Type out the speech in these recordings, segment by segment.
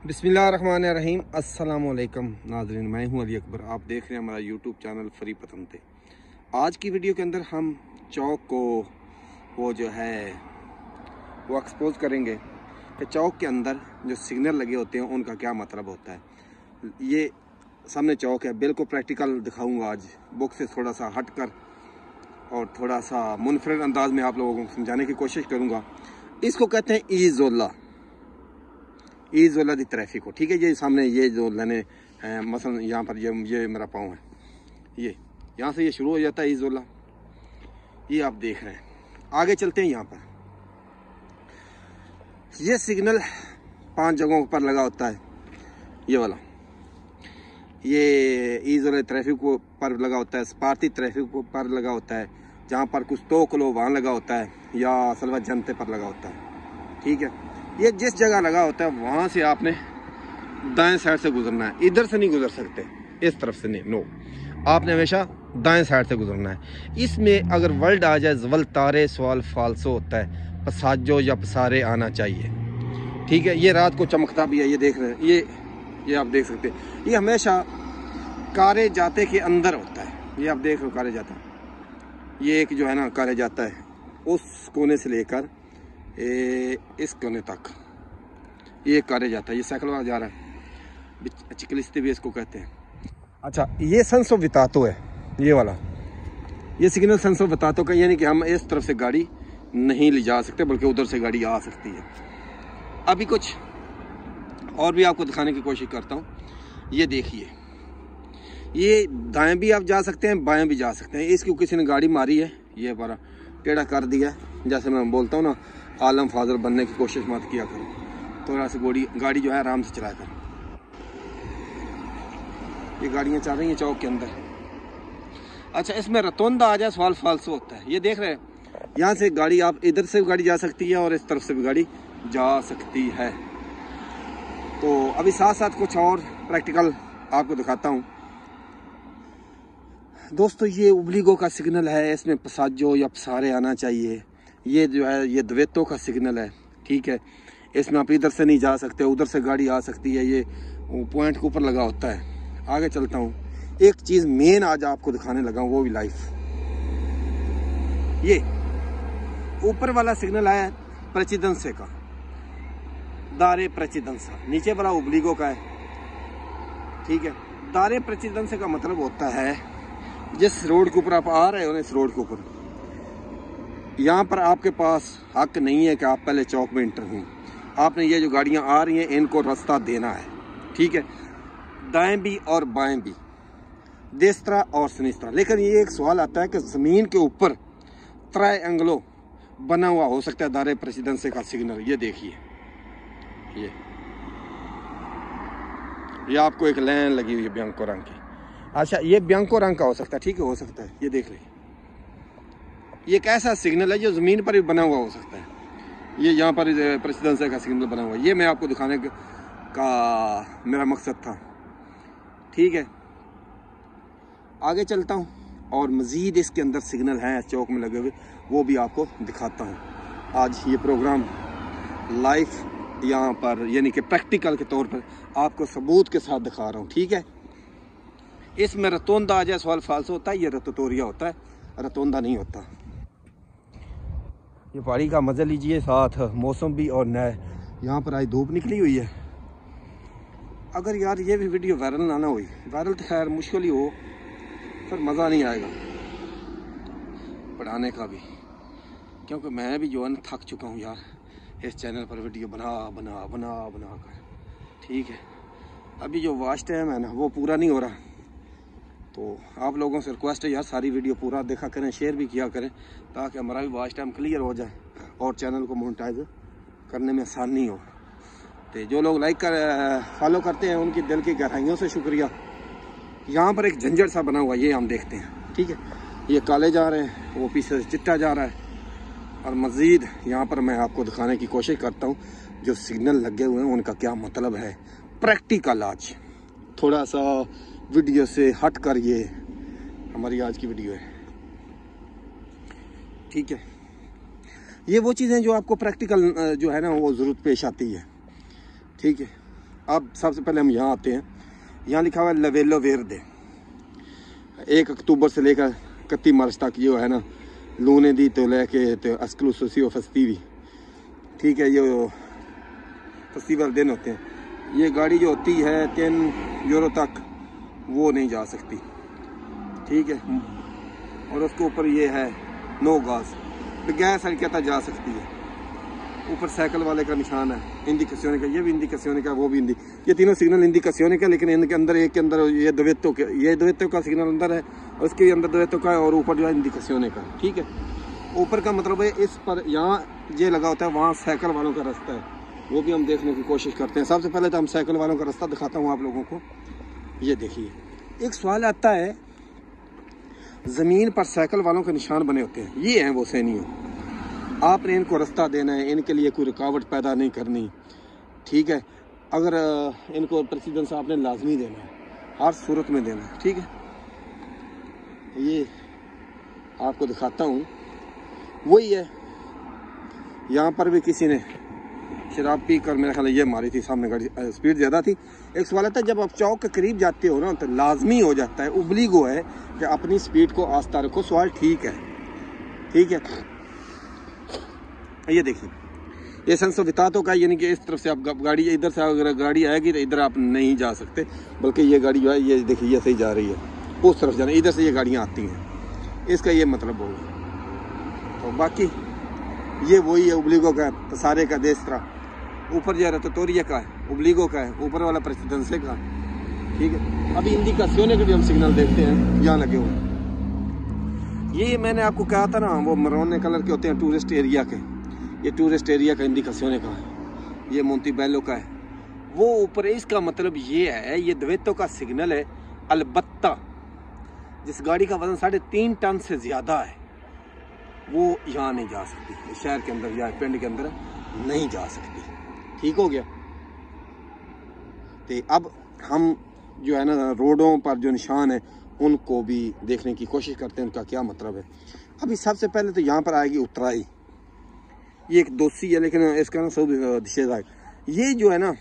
बिस्मिल्लाहिर्रहमानिर्रहीम। अस्सलाम वालेकुम नाज़रीन, मैं हूं अली अकबर। आप देख रहे हैं हमारा यूट्यूब चैनल फ्री पतंते। आज की वीडियो के अंदर हम चौक को वो एक्सपोज करेंगे कि चौक के अंदर जो सिग्नल लगे होते हैं उनका क्या मतलब होता है। ये सामने चौक है, बिल्कुल प्रैक्टिकल दिखाऊंगा आज, बुक से थोड़ा सा हट कर और थोड़ा सा मुनफरद अंदाज में आप लोगों को समझाने की कोशिश करूँगा। इसको कहते हैं ईज़ोला दी ट्रैफिक को। ठीक है, ये सामने ये जो लाने मसलन यहाँ पर ये मेरा पाँव है, ये यहाँ से ये शुरू हो जाता है ईज़ोला, ये आप देख रहे हैं। आगे चलते हैं, यहाँ पर ये सिग्नल 5 जगहों पर लगा होता है। ये वाला ये ईज़ोला ट्रैफिक को पर लगा होता है, स्पार्ती ट्रैफिक को पर लगा होता है, जहाँ पर कुछ तो किलो वहाँ लगा होता है, या सलवा जनते पर लगा होता है। ठीक है, ये जिस जगह लगा होता है वहाँ से आपने दाएं साइड से गुजरना है, इधर से नहीं गुजर सकते, इस तरफ से नहीं, नो, आपने हमेशा दाएं साइड से गुजरना है। इसमें अगर वर्ड आ जाए जवल तारे सवाल फालसो होता है, पसाजो या पसारे आना चाहिए। ठीक है, ये रात को चमकता भी है, ये देख रहे हैं, ये आप देख सकते हैं। ये हमेशा कारे जाते के अंदर होता है, ये आप देख रहे हो कारे जाता, ये एक जो है ना कारे जाता है, उस कोने से लेकर इस कोने तक ये कारे जाता है। ये साइकिल वाला जा रहा है, चिकलिस्ते भी इसको कहते हैं। अच्छा, ये सेंस ऑफ वितातो है, ये वाला, ये सिग्नल सेंस ऑफ वितातो का, यानी कि हम इस तरफ से गाड़ी नहीं ले जा सकते बल्कि उधर से गाड़ी आ सकती है। अभी कुछ और भी आपको दिखाने की कोशिश करता हूँ। ये देखिए, ये दाएं भी आप जा सकते हैं, बाएं भी जा सकते हैं। इसकी किसी ने गाड़ी मारी है, ये बड़ा टेढ़ा कर दिया है। जैसे मैं बोलता हूँ ना, आलम फाजल बनने की कोशिश मत किया करो, थोड़ा सा गाड़ी जो है आराम से चलाया करो। ये गाड़ियाँ चल रही हैं चौक के अंदर। अच्छा, इसमें रतोंदा आ जाए सवाल फालसो होता है, ये देख रहे हैं, यहाँ से गाड़ी, आप इधर से भी गाड़ी जा सकती है और इस तरफ से भी गाड़ी जा सकती है। तो अभी साथ साथ कुछ और प्रैक्टिकल आपको दिखाता हूँ दोस्तों। ये उबलीगो का सिग्नल है, इसमें पसाजो या पसारे आना चाहिए। ये जो है ये द्वेतों का सिग्नल है। ठीक है, इसमें आप इधर से नहीं जा सकते, उधर से गाड़ी आ सकती है, ये पॉइंट के ऊपर लगा होता है। आगे चलता हूँ, एक चीज़ मेन आज आपको दिखाने लगा हूँ, वो भी लाइफ। ये ऊपर वाला सिग्नल है प्रेसिडेंसे का, दारे प्रेसिडेंसा, नीचे वाला उबलीगो का है। ठीक है, दारे प्रेसिडेंसे का मतलब होता है जिस रोड के ऊपर आप आ रहे हो ना, इस रोड के ऊपर, यहाँ पर आपके पास हक नहीं है कि आप पहले चौक में इंटर हों। आपने ये जो गाड़ियाँ आ रही हैं इनको रास्ता देना है। ठीक है, दाएं भी और बाएं भी, देस्तरा और सनिस्तरा। लेकिन ये एक सवाल आता है कि ज़मीन के ऊपर ट्रायंगलो बना हुआ हो सकता है दारे प्रेसिडेंसे का सिग्नल। ये देखिए, ये आपको एक लाइन लगी हुई है ब्यांको रंग की। अच्छा, ये ब्यांको रंग का हो सकता है, ठीक है, हो सकता है। ये देख लीजिए, ये एक ऐसा सिग्नल है जो ज़मीन पर भी बना हुआ हो सकता है। ये यहाँ पर प्रेसिडेंसी का सिग्नल बना हुआ है, ये मैं आपको दिखाने का मेरा मकसद था। ठीक है, आगे चलता हूँ और मज़ीद इसके अंदर सिग्नल हैं चौक में लगे हुए, वो भी आपको दिखाता हूँ। आज ये प्रोग्राम लाइव यहाँ पर यानी कि प्रैक्टिकल के तौर पर आपको सबूत के साथ दिखा रहा हूँ। ठीक है, इसमें रतोंदा आ जाए सवाल फालसो होता है, ये रतोरिया होता है, रतोंदा नहीं होता। ये पहाड़ी का मज़ा लीजिए, साथ मौसम भी और नए। यहाँ पर आज धूप निकली हुई है। अगर यार ये भी वीडियो वायरल ना हुई, वायरल तो खैर मुश्किल ही हो, फिर मज़ा नहीं आएगा पढ़ाने का भी, क्योंकि मैं भी जो है ना थक चुका हूँ यार इस चैनल पर वीडियो बना कर। ठीक है, अभी जो वॉच टाइम है ना वो पूरा नहीं हो रहा, तो आप लोगों से रिक्वेस्ट है यार सारी वीडियो पूरा देखा करें, शेयर भी किया करें, ताकि हमारा भी वॉच टाइम क्लियर हो जाए और चैनल को मोनेटाइज करने में आसानी हो। तो जो लोग लाइक फॉलो करते हैं उनकी दिल की गहराइयों से शुक्रिया। यहाँ पर एक झंझट सा बना हुआ, ये हम देखते हैं। ठीक है, ये काले जा रहे हैं, वो पीछे से चिट्टा जा रहा है। और मज़ीद यहाँ पर मैं आपको दिखाने की कोशिश करता हूँ जो सिग्नल लगे हुए हैं उनका क्या मतलब है। प्रैक्टिकल आज थोड़ा सा वीडियो से हट कर ये हमारी आज की वीडियो है। ठीक है, ये वो चीज़ें जो आपको प्रैक्टिकल जो है ना वो ज़रूरत पेश आती है। ठीक है, अब सबसे पहले हम यहाँ आते हैं। यहाँ लिखा हुआ है लवेलो वेरदे। 1 अक्टूबर से लेकर 31 मार्च तक जो है ना, लूने दी तो लेके तो एक्सक्लूसिव फेस्टिवी, ठीक है, ये फेस्टिवल दिन होते हैं। ये गाड़ी जो होती है 10 यूरो तक वो नहीं जा सकती, ठीक है। और उसके ऊपर ये है नो गैस, बगैर हरकत जा सकती है। ऊपर साइकिल वाले का निशान है, इंडिकेशन का, ये भी इंडिकेशन का, वो भी ये तीनों सिग्नल इंडिकेशन का, लेकिन इनके अंदर एक के अंदर ये द्वैतों का सिग्नल अंदर है, और उसके अंदर द्वैतों का, और ऊपर जो है इंडिकेशन का, ठीक है। ऊपर का मतलब है इस पर यहाँ ये लगा होता है, वहाँ साइकिल वालों का रास्ता है, वो भी हम देखने की कोशिश करते हैं। सबसे पहले तो हम साइकिल वालों का रास्ता दिखाता हूँ आप लोगों को। ये देखिए, एक सवाल आता है, ज़मीन पर साइकिल वालों के निशान बने होते हैं, ये हैं वो सैनियों। आपने इनको रास्ता देना है, इनके लिए कोई रुकावट पैदा नहीं करनी, ठीक है। अगर इनको प्रेसिडेंस आपने लाजमी देना है, हर सूरत में देना है, ठीक है। ये आपको दिखाता हूँ, वही है। यहाँ पर भी किसी ने शराब पी कर मेरे ख्याल ये मारी थी, सामने गाड़ी, स्पीड ज़्यादा थी। एक सवाल आता है, जब आप चौक के करीब जाते हो ना, तो लाजमी हो जाता है, उबलीगो है कि अपनी स्पीड को आस्ता रखो। सवाल ठीक है, ठीक है। ये देखिए, ये सेंसर वितातो का, यानी कि इस तरफ से आप गाड़ी, इधर से अगर गाड़ी आएगी तो इधर आप नहीं जा सकते, बल्कि ये गाड़ी जो है, ये देखिए, ये सही जा रही है, उस तरफ जाना, इधर से ये गाड़ियाँ आती हैं, इसका ये मतलब होगा। तो बाकी ये वही है, उबलीगो का है, सारे का देश तरह। ऊपर जा रहा तो तोरिया का है, उबलीगो का है, ऊपर वाला प्रेसिडेंसी का, ठीक है। अभी इंडिकेशन के भी हम सिग्नल देखते हैं यहाँ लगे हुए। ये मैंने आपको कहा था ना, वो मरोने कलर के होते हैं टूरिस्ट एरिया के, ये टूरिस्ट एरिया का इंडिकेशन का है, ये मोंटेबेलो का है, वो ऊपर है। इसका मतलब ये है, ये द्वैतों का सिग्नल है। अलबत्ता जिस गाड़ी का वजन 3.5 टन से ज़्यादा है, वो यहाँ नहीं जा सकती, शहर के अंदर या पिंड के अंदर नहीं जा सकती, ठीक हो गया। तो अब हम जो है ना, रोडों पर जो निशान है उनको भी देखने की कोशिश करते हैं, उनका क्या मतलब है। अभी सबसे पहले तो यहाँ पर आएगी उतराई, ये एक दोषी है, लेकिन इसका ना सब दिशेदार। ये जो है ना,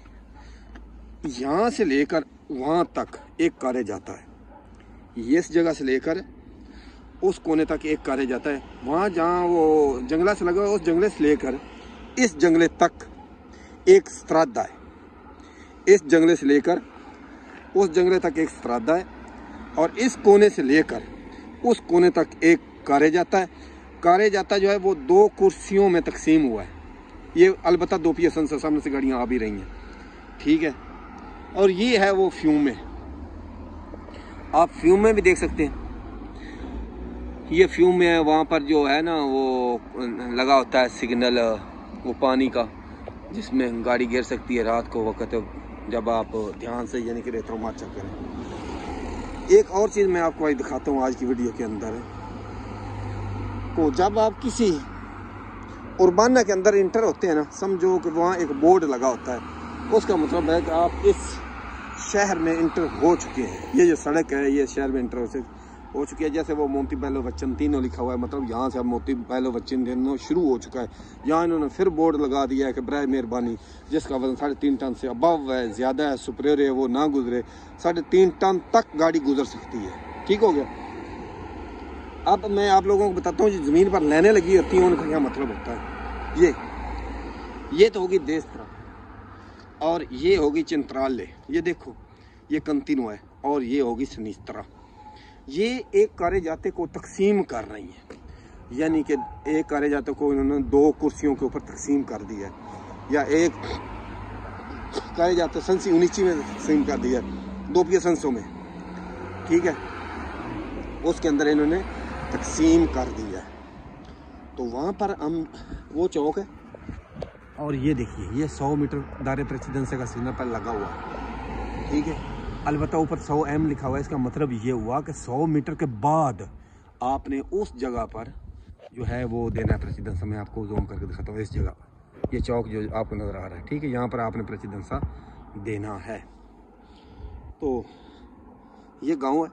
यहाँ से लेकर वहाँ तक एक कार्य जाता है, ये इस जगह से लेकर उस कोने तक एक कार्य जाता है। वहाँ जहाँ वो जंगला से लगा, उस जंगले से लेकर इस जंगले तक एक स्त्रादा है, इस जंगले से लेकर उस जंगले तक एक स्त्रादा है, और इस कोने से लेकर उस कोने तक एक कार्य जाता है। कार्य जाता जो है वो 2 कुर्सियों में तकसीम हुआ है। ये अलबत्ता 2 PSN से सामने से गाड़ियाँ आ भी रही हैं, ठीक है। और ये है वो फ्यूमे, आप फ्यूमे भी देख सकते हैं, ये फ्यूमे है। वहाँ पर जो है ना, वो लगा होता है सिग्नल, वो पानी का, जिसमें गाड़ी गिर सकती है रात को वक्त, जब आप ध्यान से यानी कि रेत्रोमार्चा करें। एक और चीज़ मैं आपको आज दिखाता हूँ आज की वीडियो के अंदर, तो जब आप किसी उर्बाना के अंदर इंटर होते हैं ना, समझो कि वहाँ एक बोर्ड लगा होता है, उसका मतलब है कि आप इस शहर में इंटर हो चुके हैं। ये जो सड़क है, ये शहर में इंटर हो चुकी है। जैसे वो मोंटेबेलो वचिंतिनो लिखा हुआ है, मतलब यहाँ से अब मोंटेबेलो वचिंतिनो शुरू हो चुका है। यहाँ इन्होंने फिर बोर्ड लगा दिया है कि बराए मेहरबानी जिसका वजन 3.5 टन से अबव है, ज़्यादा है, सुपरियर है, वो ना गुजरे। 3.5 टन तक गाड़ी गुजर सकती है, ठीक हो गया। अब मैं आप लोगों को बताता हूँ, जो ज़मीन पर लाइनें लगी होती हैं उनका क्या मतलब होता है। ये तो होगी देस्त्रा, और ये होगी चिंत्राले, ये देखो ये कंटिन्यू है, और ये होगी सनिस्त्रा। ये एक कार्य जाते को तकसीम कर रही है, यानी कि एक कार्य जाते को इन्होंने 2 कुर्सियों के ऊपर तकसीम कर दिया है, या एक कार्य जाते संसी 19 में तकसीम कर दिया, 2 PSNों में, ठीक है। उसके अंदर इन्होंने तकसीम कर दिया है। तो वहाँ पर हम, वो चौक है, और ये देखिए, ये 100 मीटर दायरे प्रेसिडेंसी का सिग्नल पर लगा हुआ है, ठीक है। अलबत्ता ऊपर 100 M लिखा हुआ है। इसका मतलब ये हुआ कि 100 मीटर के बाद आपने उस जगह पर जो है वो देना है प्रेसिडेंसा। मैं आपको जूम करके दिखाता हूँ, इस जगह पर, ये चौक जो आपको नज़र आ रहा है, ठीक है, यहाँ पर आपने प्रेसिडेंसा देना है। तो ये गांव है।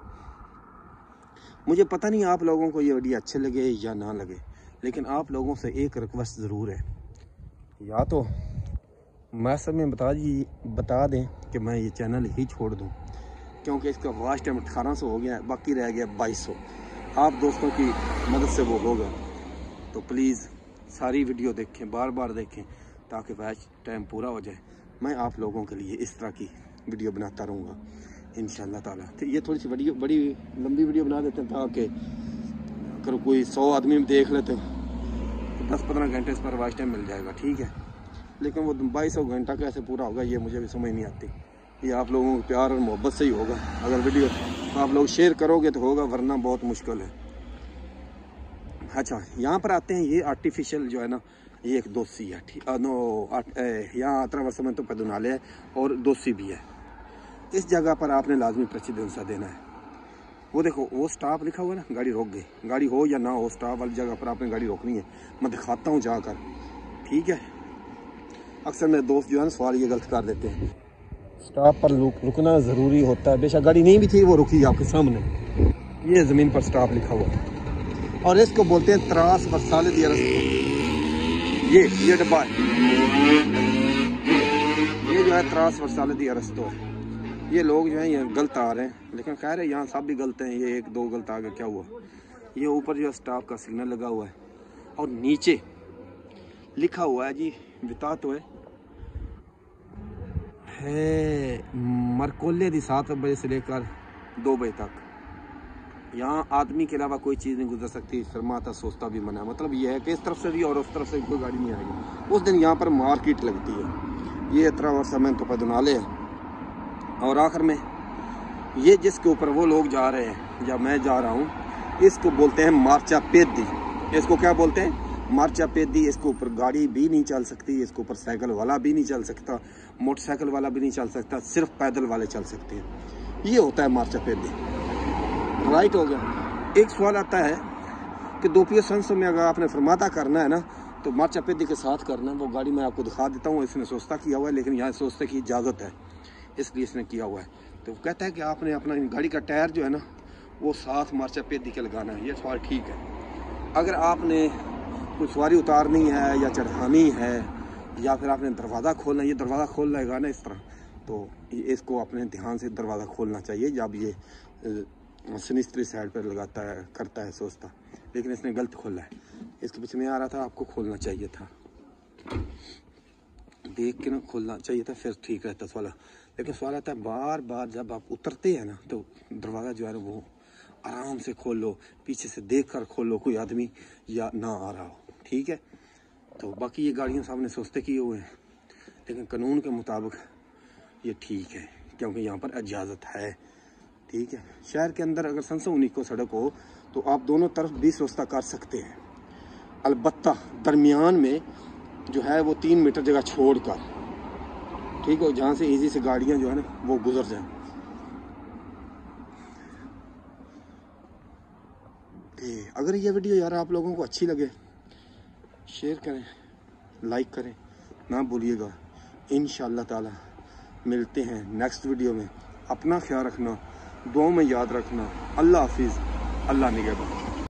मुझे पता नहीं आप लोगों को ये वीडियो अच्छे लगे या ना लगे, लेकिन आप लोगों से एक रिक्वेस्ट ज़रूर है, या तो मैसेज में बता दें कि मैं ये चैनल ही छोड़ दूं, क्योंकि इसका वाच टाइम 1800 हो गया है, बाकी रह गया 2200। आप दोस्तों की मदद से वो होगा, तो प्लीज़ सारी वीडियो देखें, बार बार देखें, ताकि वाच टाइम पूरा हो जाए। मैं आप लोगों के लिए इस तरह की वीडियो बनाता रहूँगा इंशाअल्लाह ताला। तो ये थोड़ी सी बड़ी लंबी वीडियो बना देते हैं, ताकि अगर कोई 100 आदमी देख लेते तो 10-15 घंटे इस पर वाच टाइम मिल जाएगा, ठीक है। लेकिन वो 2200 घंटा कैसे पूरा होगा ये मुझे भी समझ नहीं आती। ये आप लोगों को प्यार और मोहब्बत से ही होगा। अगर वीडियो आप लोग शेयर करोगे तो होगा, वरना बहुत मुश्किल है। अच्छा, यहाँ पर आते हैं, ये आर्टिफिशियल जो है ना, ये एक दोसी है, ठीक यहाँ attraversamento pedonale है और दोसी भी है। इस जगह पर आपने लाजमी प्रेसिडेंसा देना है। वो देखो, वो स्टॉप लिखा हुआ है ना, गाड़ी रोक गई, गाड़ी हो या ना हो, स्टॉप वाली जगह पर आपने गाड़ी रोकनी है। मैं दिखाता हूँ जाकर, ठीक है। अक्सर मेरे दोस्त जो है ना सवाल ये गलत कर देते हैं, स्टॉप पर रुकना ज़रूरी होता है। बेशक गाड़ी नहीं भी थी, वो रुकी आपके सामने, ये ज़मीन पर स्टॉप लिखा हुआ है। और इसको बोलते हैं त्रास वर्साले दी अरस्तो। ये डब्बा है, ये जो है त्रास वर्साले दी अरस्तो है। ये लोग जो हैं ये गलत आ रहे हैं, लेकिन कह रहे हैं यहाँ सब भी गलत हैं। ये 1-2 गलत आ गए, क्या हुआ? ये ऊपर जो स्टॉप का सिग्नल लगा हुआ है और नीचे लिखा हुआ है जी, बता तो है मरकोले दी 7 बजे से लेकर 2 बजे तक। यहाँ आदमी के अलावा कोई चीज़ नहीं गुजर सकती। फरमाता सोचता भी मना, मतलब ये है कि इस तरफ से भी और उस तरफ से कोई गाड़ी नहीं आएगी। उस दिन यहाँ पर मार्केट लगती है। ये attraversamento pedonale है। और आखिर में ये जिसके ऊपर वो लोग जा रहे हैं या मैं जा रहा हूँ, इसको बोलते हैं मार्चापेदी। इसको क्या बोलते हैं? मार्चापेदी। इसके ऊपर गाड़ी भी नहीं चल सकती, इसके ऊपर साइकिल वाला भी नहीं चल सकता, मोटरसाइकिल वाला भी नहीं चल सकता, सिर्फ पैदल वाले चल सकते हैं। ये होता है मार्चापेदी, राइट हो गया। एक सवाल आता है कि दोपहिया संसद में अगर आपने फरमाता करना है ना, तो मार्चापेदी के साथ करना है। वो गाड़ी मैं आपको दिखा देता हूँ, इसने सोचता किया हुआ है, लेकिन यहाँ सोचते की इजाज़त है, इसलिए इसने किया हुआ है। तो कहता है कि आपने अपना गाड़ी का टायर जो है ना, वो साथ मार्चापेदी के लगाना है। ये सवाल ठीक है। अगर आपने कोई सवारी उतारनी है या चढ़ानी है, या फिर आपने दरवाज़ा खोलना है, ये दरवाज़ा खोल रहेगा ना इस तरह, तो इसको अपने ध्यान से दरवाज़ा खोलना चाहिए जब ये सिनिस्ट्री साइड पर लगाता है, करता है, सोचता। लेकिन इसने गलत खोला है, इसके पीछे नहीं आ रहा था, आपको खोलना चाहिए था, देख के ना खोलना चाहिए था, फिर ठीक रहता सवाल। लेकिन सवाल आता है बार बार जब आप उतरते हैं ना, तो दरवाज़ा जो है ना वो आराम से खोल लो, पीछे से देख कर खोलो, कोई आदमी या ना आ रहा हो, ठीक है। तो बाकी ये गाड़ियाँ सामने सोचते किए हुए हैं, लेकिन कानून के मुताबिक ये ठीक है, क्योंकि यहाँ पर इजाज़त है, ठीक है। शहर के अंदर अगर 719 को सड़क हो तो आप दोनों तरफ भी व्यवस्था कर सकते हैं, अलबत्ता दरमियान में जो है वो 3 मीटर जगह छोड़कर, ठीक है, जहाँ से इजी से गाड़ियाँ जो है ना वो गुजर जाएं। अगर ये वीडियो यार आप लोगों को अच्छी लगे, शेयर करें, लाइक करें, ना भूलिएगा। इंशाअल्लाह ताला मिलते हैं नेक्स्ट वीडियो में। अपना ख्याल रखना, दुआओं में याद रखना। अल्लाह हाफिज़, अल्लाह निगहबान।